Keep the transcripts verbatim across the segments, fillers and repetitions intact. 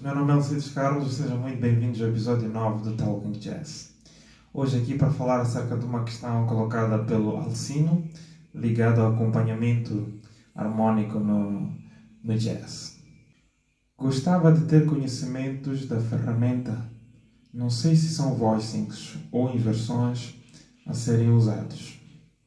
meu nome é Alcides Carlos e sejam muito bem-vindos ao episódio nove do Talking Jazz. Hoje aqui para falar acerca de uma questão colocada pelo Alcino, ligada ao acompanhamento harmônico no, no jazz. Gostava de ter conhecimentos da ferramenta, não sei se são voicings ou inversões a serem usados.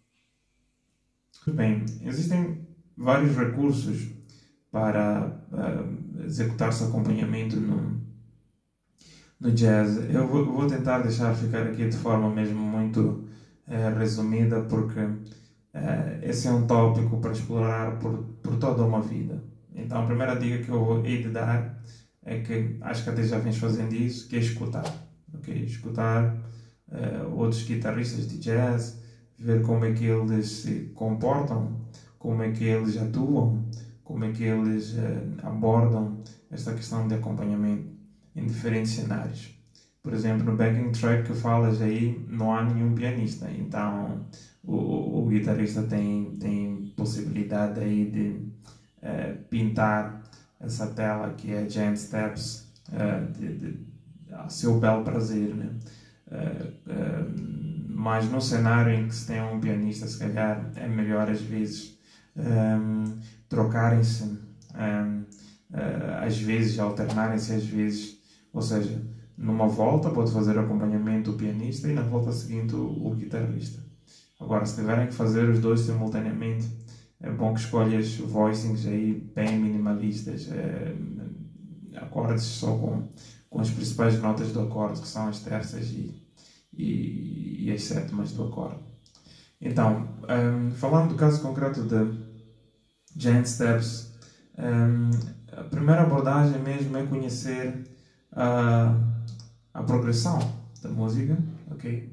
Bem, existem vários recursos para uh, executar-se acompanhamento no, no jazz. Eu vou, vou tentar deixar ficar aqui de forma mesmo muito uh, resumida, porque uh, esse é um tópico para explorar por, por toda uma vida. Então a primeira dica que eu hei de dar é que, acho que até já vens fazendo isso, que é escutar. Okay? Escutar uh, outros guitarristas de jazz, ver como é que eles se comportam, como é que eles atuam, como é que eles uh, abordam esta questão de acompanhamento em diferentes cenários. Por exemplo, no backing track que falas aí, não há nenhum pianista, então o, o, o guitarrista tem, tem possibilidade aí de uh, pintar essa tela que é Giant Steps uh, de, de, a seu belo prazer, né? Uh, uh, mas no cenário em que se tem um pianista, se calhar é melhor às vezes um, trocarem-se, um, uh, às vezes alternarem-se às vezes, ou seja, numa volta pode fazer o acompanhamento do pianista e na volta seguinte o, o guitarrista. Agora, se tiverem que fazer os dois simultaneamente, é bom que escolhas voicings aí bem minimalistas, uh, acordes só com, com as principais notas do acorde, que são as terças e, e, e as sétimas do acorde. Então, um, falando do caso concreto de Giant Steps, um, a primeira abordagem mesmo é conhecer a, a progressão da música, ok?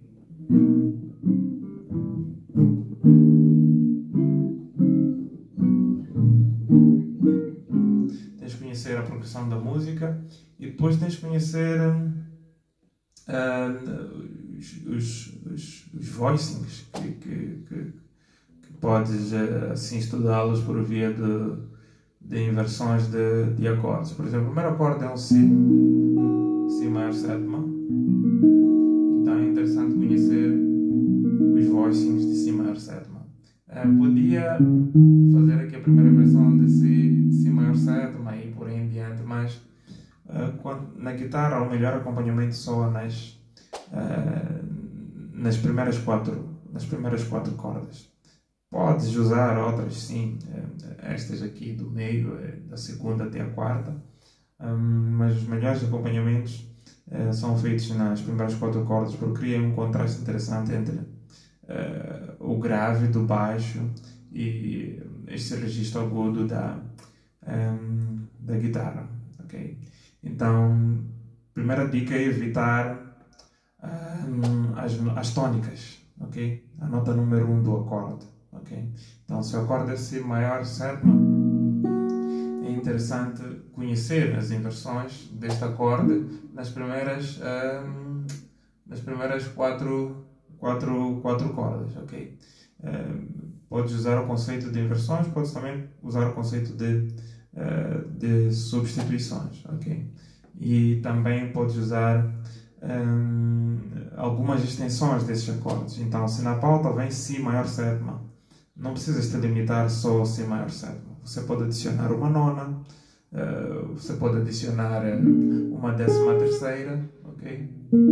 Tens de conhecer a progressão da música e depois tens de conhecer uh, os, os, os, os voicings que, que, que podes assim estudá-los por via de, de inversões de, de acordes. Por exemplo, o primeiro acorde é um Si, Si maior sétima. Então é interessante conhecer os voicings de Si maior sétima. Uh, podia fazer aqui a primeira versão de Si, Si maior sétima e por aí em diante, mas uh, quando, na guitarra o melhor acompanhamento soa nas, uh, nas primeiras quatro, nas primeiras quatro cordas. Podes usar outras, sim, estas aqui do meio, da segunda até a quarta, mas os melhores acompanhamentos são feitos nas primeiras quatro cordas, porque criam um contraste interessante entre o grave do baixo e este registro agudo da, da guitarra. Okay? Então, a primeira dica é evitar as, as tônicas, okay? A nota número um do acorde. Okay? Então, se o acorde é Si maior sétima, é interessante conhecer as inversões deste acorde nas primeiras, um, nas primeiras quatro, quatro, quatro cordas. Okay? Um, podes usar o conceito de inversões, podes também usar o conceito de, uh, de substituições. Okay? E também podes usar um, algumas extensões desses acordes. Então, se na pauta vem Si maior sétima, não precisas te limitar só ao Si maior sétima. Você pode adicionar uma nona, uh, você pode adicionar uh, uma décima terceira, ok?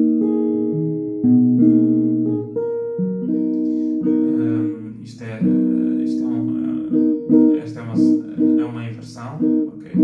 Um, isto é, isto é, um, uh, esta é uma, é uma inversão, ok?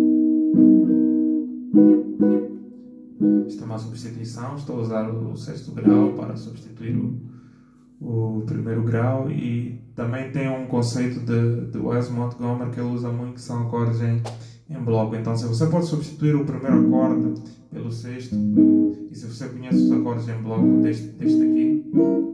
Isto é uma substituição. Estou a usar o sexto grau para substituir o o primeiro grau, e também tem um conceito de, de Wes Montgomery que ele usa muito, que são acordes em, em bloco. Então, se você pode substituir o primeiro acorde pelo sexto, e se você conhece os acordes em bloco deste, deste aqui,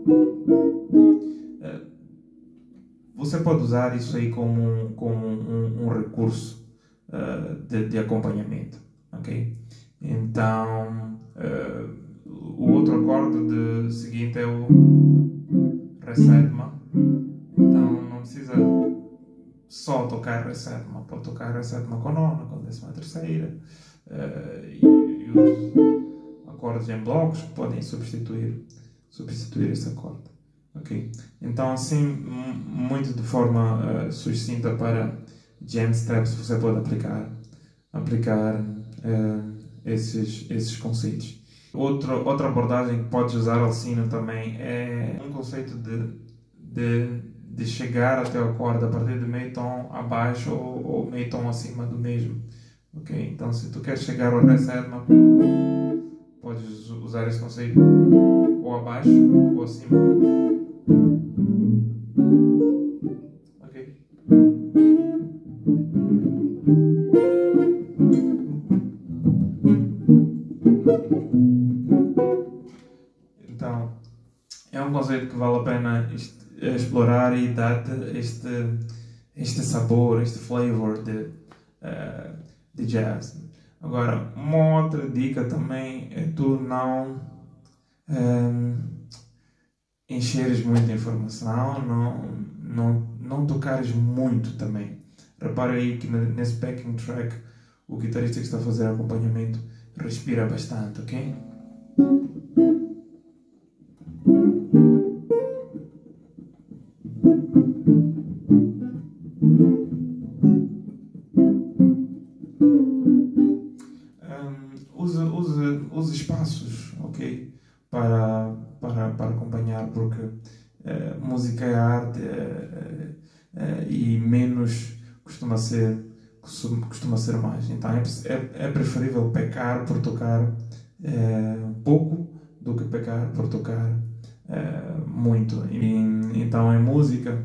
você pode usar isso aí como um, como um, um recurso uh, de, de acompanhamento, ok? Então, uh, o outro acorde de seguinte é o Ré sétima, então não precisa só tocar Ré sétima, pode tocar Ré sétima com nona, com décima terceira, uh, e, e os acordes em blocos podem substituir, substituir esse acorde. Okay? Então, assim, muito de forma uh, sucinta para Jam Steps, você pode aplicar, aplicar uh, esses, esses conceitos. Outro, outra abordagem que podes usar ao sino também é um conceito de, de, de chegar até o acorde a partir de meio tom abaixo ou, ou meio tom acima do mesmo. Okay? Então, se tu queres chegar ao Ré sétima, podes usar esse conceito ou abaixo ou acima. Ok? Então, é um conceito que vale a pena explorar e dar-te este, este sabor, este flavor de, uh, de jazz. Agora, uma outra dica também é tu não um, encheres muita informação, não, não, não tocares muito também. Repara aí que nesse backing track o guitarrista que está a fazer acompanhamento respira bastante, ok? Usa, usa, usa espaços, ok? Para, para, para acompanhar, porque uh, música é arte uh, uh, e menos costuma ser, costuma ser mais. Então é, é, é preferível pecar por tocar uh, pouco do que pecar por tocar uh, muito. E, então, em música,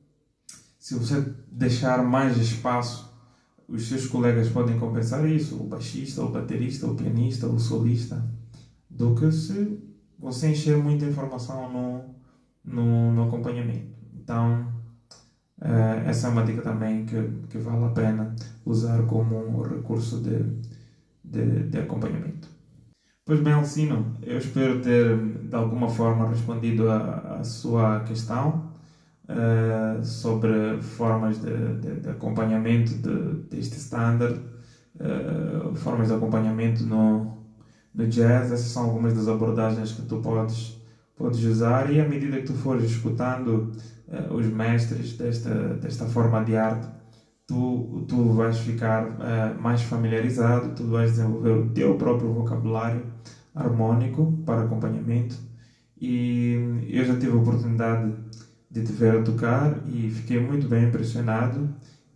se você deixar mais espaço, os seus colegas podem compensar isso, o baixista, o baterista, o pianista, o solista, do que se você encher muita informação no, no, no acompanhamento. Então, uh, essa é uma dica também que, que vale a pena usar como um recurso de, de, de acompanhamento. Pois bem, Alcino, eu espero ter de alguma forma respondido a, a sua questão. Uh, sobre formas de, de, de acompanhamento de, deste standard, uh, formas de acompanhamento no, no jazz. Essas são algumas das abordagens que tu podes, podes usar, e à medida que tu fores escutando uh, os mestres desta, desta forma de arte, tu, tu vais ficar uh, mais familiarizado, tu vais desenvolver o teu próprio vocabulário harmônico para acompanhamento. E eu já tive a oportunidade de te ver a tocar e fiquei muito bem impressionado,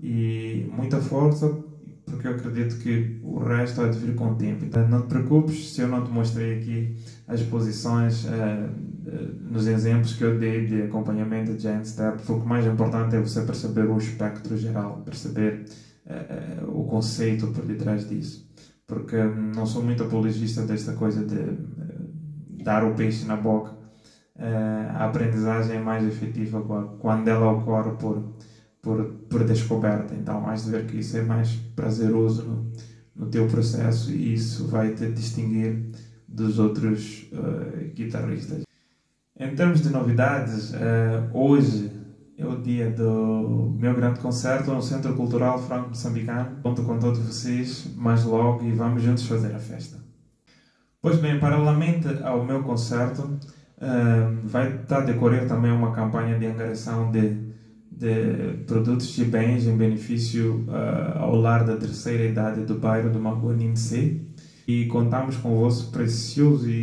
e muita força, porque eu acredito que o resto há de vir com o tempo. Então, não te preocupes se eu não te mostrei aqui as posições uh, nos exemplos que eu dei de acompanhamento de Jam Step, porque o mais importante é você perceber o espectro geral, perceber uh, uh, o conceito por detrás disso, porque um, não sou muito apologista desta coisa de uh, dar o peixe na boca. Uh, a aprendizagem é mais efetiva quando ela ocorre por, por, por descoberta. Então, vais ver que isso é mais prazeroso no, no teu processo, e isso vai te distinguir dos outros uh, guitarristas. Em termos de novidades, uh, hoje é o dia do meu grande concerto no Centro Cultural Franco-Moçambicano. Conto com todos vocês mais logo e vamos juntos fazer a festa. Pois bem, paralelamente ao meu concerto, Uh, vai estar a decorrer também uma campanha de angariação de, de produtos de bens em benefício uh, ao lar da terceira idade do bairro do Magoninse, e contamos com o vosso precioso e,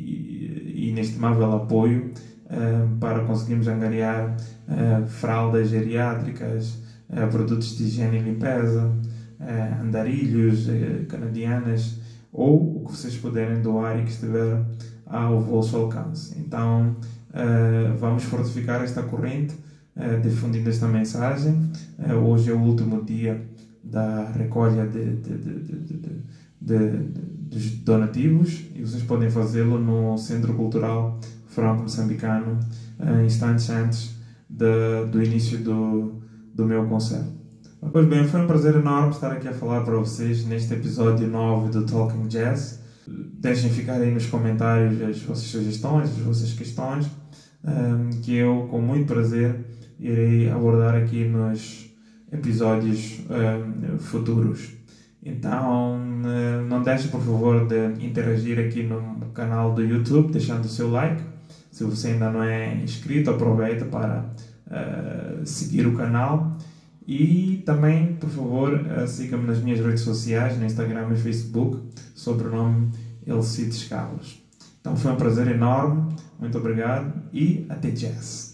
e, e inestimável apoio uh, para conseguirmos angariar uh, fraldas geriátricas, uh, produtos de higiene e limpeza, uh, andarilhos, uh, canadianas, ou o que vocês puderem doar e que estiver ao vosso alcance. Então, uh, vamos fortificar esta corrente, uh, difundindo esta mensagem. Uh, hoje é o último dia da recolha de, de, de, de, de, de, dos donativos, e vocês podem fazê-lo no Centro Cultural Franco-Moçambicano, uh, instantes antes de, do início do, do meu concerto. Pois bem, foi um prazer enorme estar aqui a falar para vocês neste episódio nove do Talking Jazz. Deixem ficar aí nos comentários as vossas sugestões, as vossas questões, um, que eu, com muito prazer, irei abordar aqui nos episódios um, futuros. Então, não deixe, por favor, de interagir aqui no canal do YouTube, deixando o seu like. Se você ainda não é inscrito, aproveita para uh, seguir o canal. E também, por favor, uh, siga-me nas minhas redes sociais, no Instagram e Facebook, sob o nome Elcides Carlos. Então, foi um prazer enorme. Muito obrigado e até jazz.